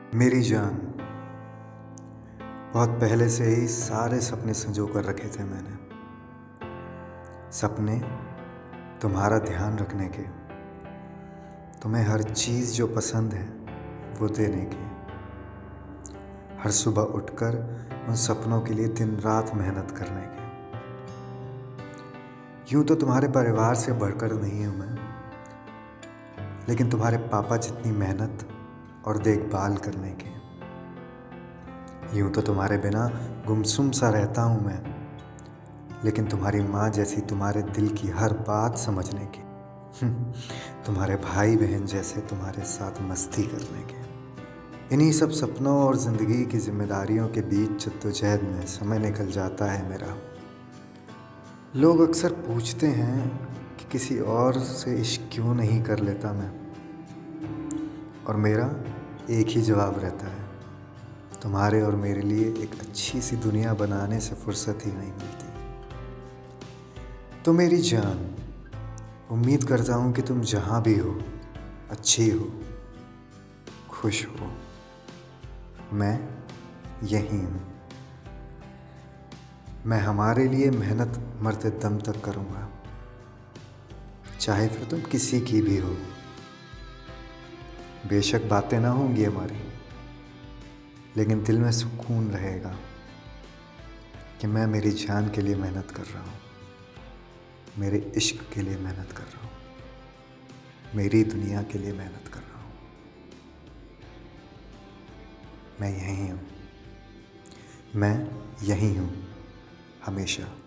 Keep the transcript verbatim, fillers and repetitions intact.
मेरी जान, बहुत पहले से ही सारे सपने संजो कर रखे थे मैंने। सपने तुम्हारा ध्यान रखने के, तुम्हें हर चीज़ जो पसंद है वो देने की, हर सुबह उठकर उन सपनों के लिए दिन रात मेहनत करने की। यूं तो तुम्हारे परिवार से बढ़कर नहीं हूँ मैं, लेकिन तुम्हारे पापा जितनी मेहनत और देखभाल करने की। यूं तो तुम्हारे बिना गुमसुम सा रहता हूँ मैं, लेकिन तुम्हारी माँ जैसी तुम्हारे दिल की हर बात समझने की। तुम्हारे भाई बहन जैसे तुम्हारे साथ मस्ती करने के। इन्हीं सब सपनों और ज़िंदगी की जिम्मेदारियों के बीच जद्दोजहद में समय निकल जाता है मेरा। लोग अक्सर पूछते हैं कि किसी और से इश्क क्यों नहीं कर लेता मैं, और मेरा एक ही जवाब रहता है, तुम्हारे और मेरे लिए एक अच्छी सी दुनिया बनाने से फुर्सत ही नहीं मिलती। तो मेरी जान, उम्मीद करता हूँ कि तुम जहाँ भी हो अच्छी हो, खुश हो। मैं यहीं हूँ। मैं हमारे लिए मेहनत मरते दम तक करूँगा, चाहे फिर तुम किसी की भी हो। बेशक बातें ना होंगी हमारी, लेकिन दिल में सुकून रहेगा कि मैं मेरी जान के लिए मेहनत कर रहा हूँ, मेरे इश्क के लिए मेहनत कर रहा हूँ, मेरी दुनिया के लिए मेहनत कर रहा हूँ। मैं यहीं हूँ, मैं यहीं हूँ हमेशा।